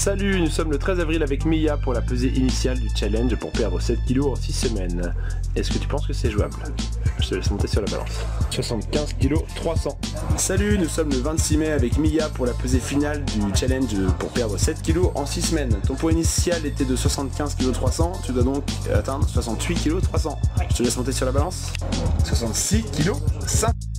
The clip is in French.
Salut, nous sommes le 13 avril avec Mia pour la pesée initiale du challenge pour perdre 7 kg en 6 semaines. Est-ce que tu penses que c'est jouable? Je te laisse monter sur la balance. 75 kg 300. Salut, nous sommes le 26 mai avec Mia pour la pesée finale du challenge pour perdre 7 kg en 6 semaines. Ton poids initial était de 75 kg 300, tu dois donc atteindre 68 kg 300. Je te laisse monter sur la balance. 66 kg 5.